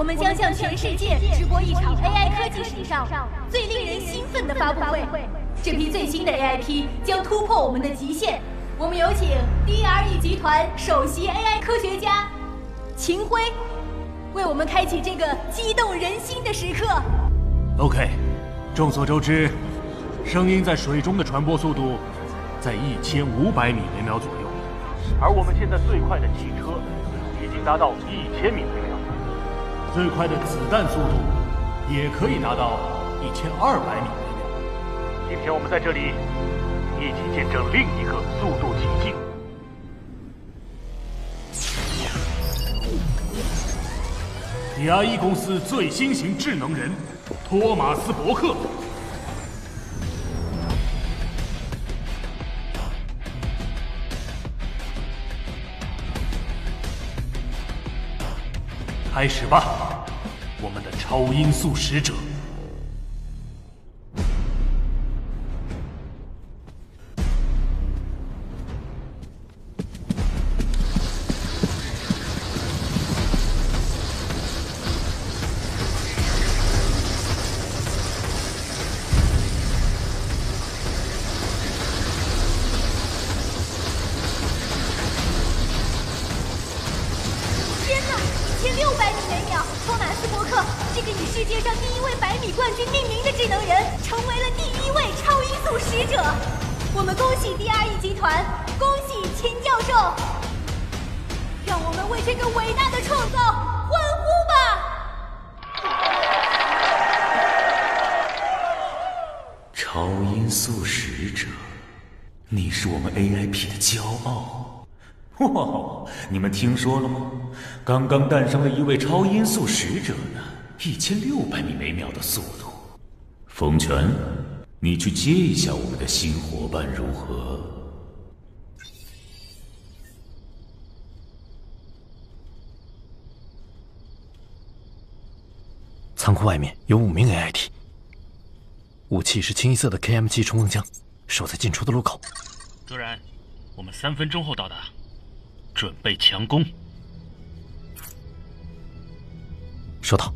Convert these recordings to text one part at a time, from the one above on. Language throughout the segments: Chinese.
们将向全世界直播一场 AI 科技史上最令人兴奋的发布会。这批最新的 AIP 将突破我们的极限。我们有请 DRE 集团首席 AI 科学家秦晖，为我们开启这个激动人心的时刻。 OK， 众所周知，声音在水中的传播速度在1500米每秒左右，而我们现在最快的汽车已经达到1000米每秒，最快的子弹速度也可以达到1200米每秒。今天我们在这里一起见证另一个速度奇迹。DRE 公司最新型智能人托马斯·伯克。开始吧，我们的超音速使者。 哇！你们听说了吗？刚刚诞生了一位超音速使者呢，1600米每秒的速度。风泉，你去接一下我们的新伙伴如何？ 仓库外面有5名 AIT， 武器是清一色的 KM7冲锋枪，守在进出的路口。 卓然，我们3分钟后到达。准备强攻。 收到。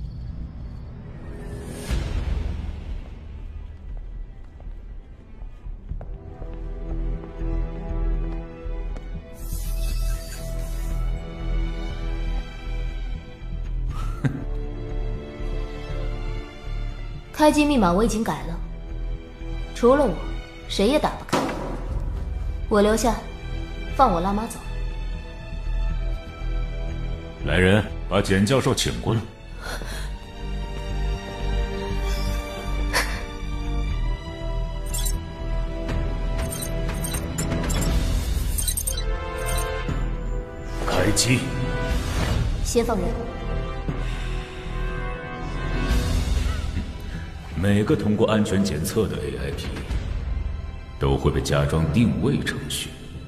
开机密码我已经改了，除了我，谁也打不开。我留下，放我拉妈走。 来人，把简教授请过来。开机。 先放人。 每个通过安全检测的 AIP 都会被加装定位程序。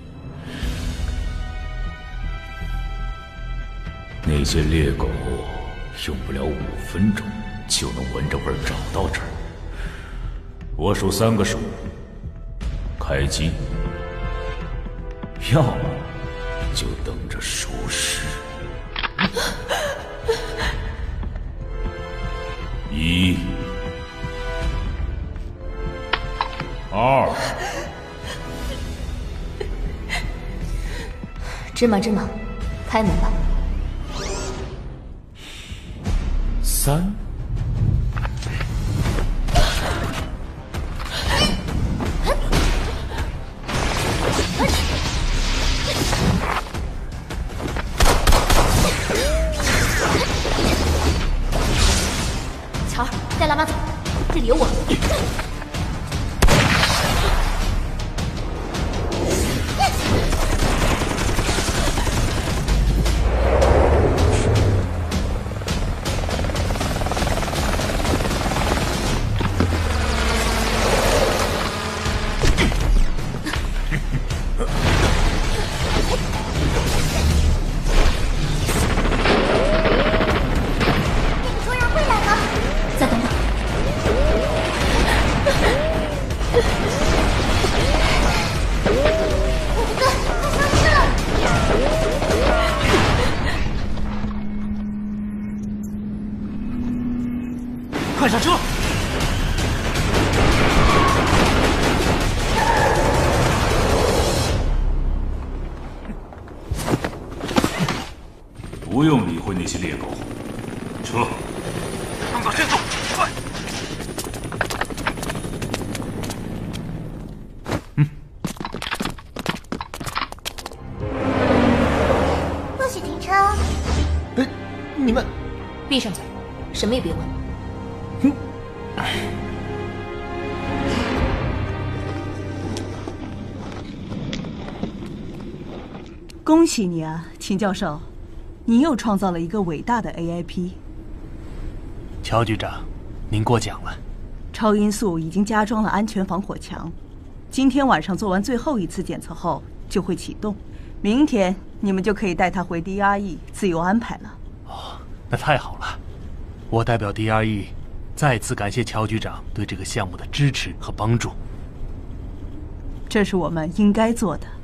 那些猎狗用不了5分钟就能闻着味儿找到这儿。我数3个数，开机，要么就等着熟食。1、2。 芝麻，开门吧。 3。 乔儿，带拉妈走，这里有我。 快上车！ 不用理会那些猎狗，撤！ 动作迅速，快！ 不许停车！ 你们闭上嘴，什么也别问。 恭喜你啊，秦教授，你又创造了一个伟大的 AIP。 乔局长，您过奖了。 超音速已经加装了安全防火墙，今天晚上做完最后一次检测后就会启动，明天你们就可以带它回 DRE 自由安排了。 哦，那太好了！我代表 DRE 再次感谢乔局长对这个项目的支持和帮助。 这是我们应该做的。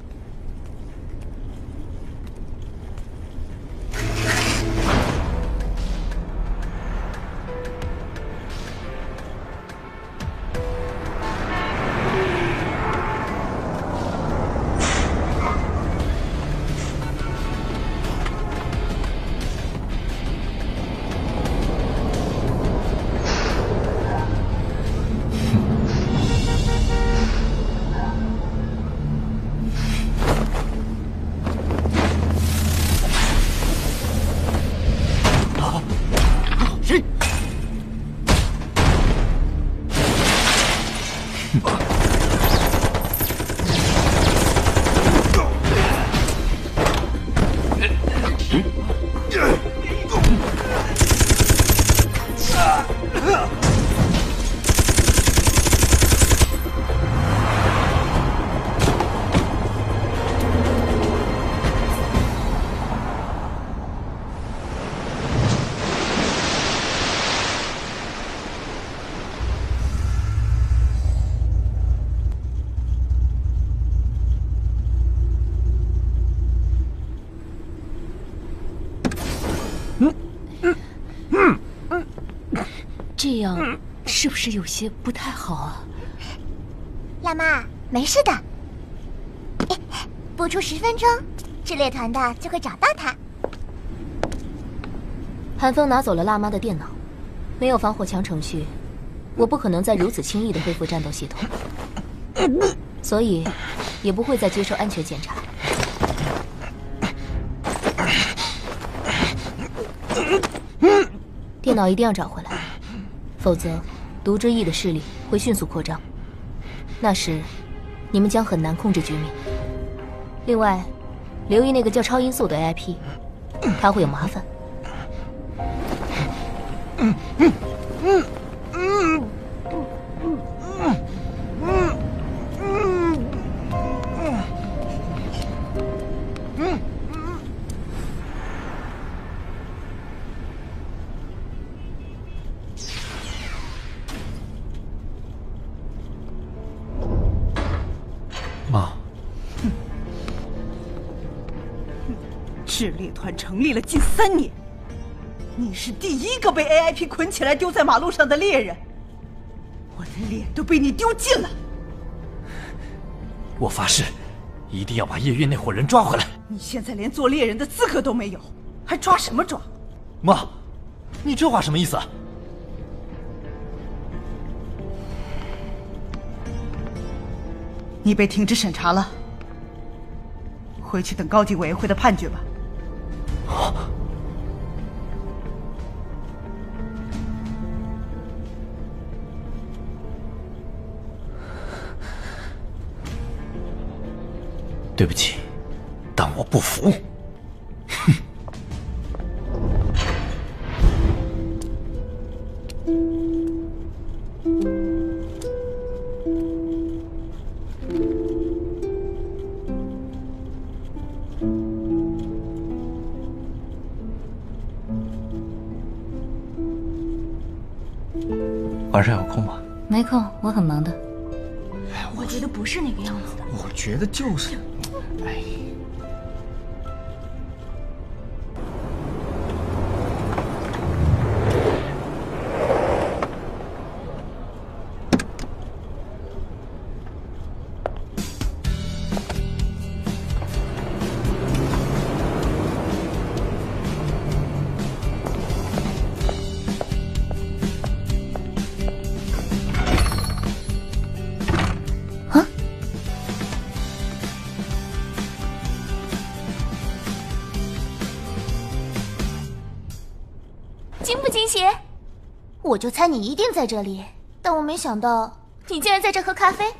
这样是不是有些不太好啊？ 辣妈，没事的。不出10分钟，智猎团的就会找到他。 韩风拿走了辣妈的电脑，没有防火墙程序，我不可能再如此轻易地恢复战斗系统，所以也不会再接受安全检查。电脑一定要找回来，否则毒之翼的势力会迅速扩张，那时你们将很难控制绝命。另外，留意那个叫超音速的 AIP， 他会有麻烦。 妈， 智猎团成立了近3年，你是第一个被 AIP 捆起来丢在马路上的猎人，我的脸都被你丢尽了。 我发誓，一定要把夜月那伙人抓回来。 你现在连做猎人的资格都没有，还抓什么抓？ 妈，你这话什么意思？ 你被停职审查了，回去等高级委员会的判决吧。 对不起，但我不服。哼！ 晚上有空吗？ 没空，我很忙的。 我觉得不是那个样子的。 我觉得就是。哎。 惊不惊喜？我就猜你一定在这里，但我没想到你竟然在这喝咖啡。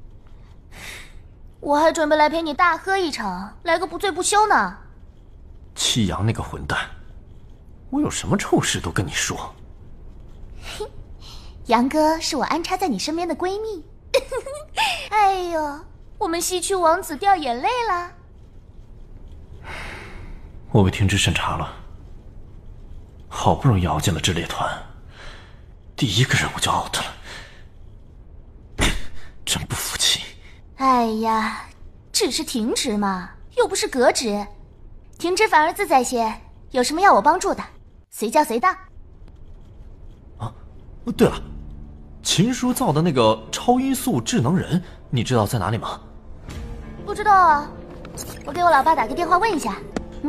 我还准备来陪你大喝一场，来个不醉不休呢。 戚阳那个混蛋，我有什么臭事都跟你说。 杨哥是我安插在你身边的闺蜜。哎呦，我们西区王子掉眼泪了。 我被停职审查了，好不容易熬进了智猎团，第一个任务就 out 了，真不服气。 哎呀，只是停职嘛，又不是革职，停职反而自在些。有什么要我帮助的，随叫随到。 啊，对了，秦叔造的那个超音速智能人，你知道在哪里吗？ 不知道啊，我给我老爸打个电话问一下。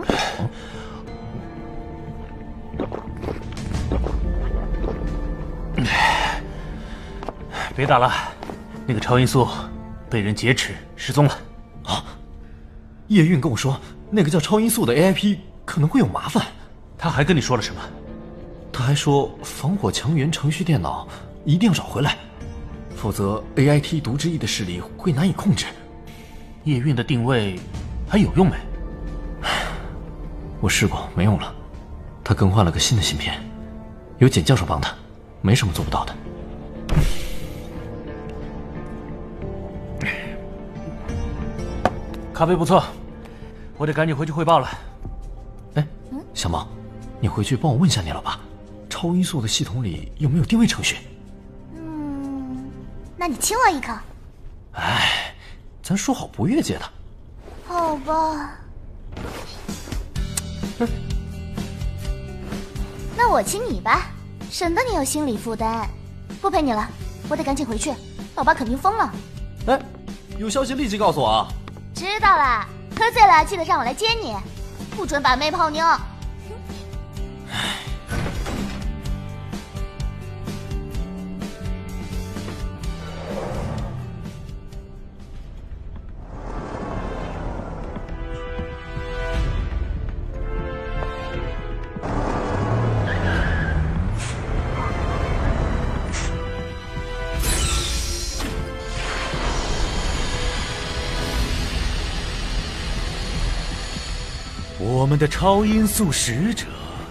别打了，那个超音速被人劫持失踪了。 啊！叶韵跟我说，那个叫超音速的 AIP 可能会有麻烦。 他还跟你说了什么？ 他还说防火强援程序电脑一定要找回来，否则 AIT 毒之翼的势力会难以控制。 叶韵的定位还有用没？ 我试过，没用了。他更换了个新的芯片，有简教授帮他，没什么做不到的。 咖啡不错，我得赶紧回去汇报了。 哎，小毛，你回去帮我问下你老爸，超音速的系统里有没有定位程序？ 那你亲我一口。 哎，咱说好不越界的。 好吧。那我亲你吧，省得你有心理负担。不陪你了，我得赶紧回去，老爸肯定疯了。 哎，有消息立即告诉我啊！ 知道了，喝醉了记得让我来接你，不准把妹泡妞。 我们的超音速使者，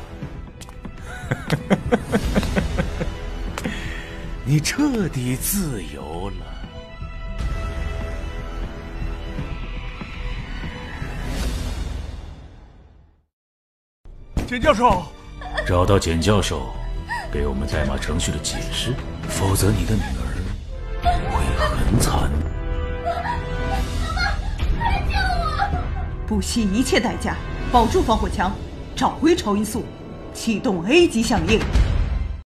你彻底自由了。 简教授， 找到简教授，给我们代码程序的解释，否则你的女儿会很惨。 不惜一切代价保住防火墙，找回超音速，启动 A 级响应。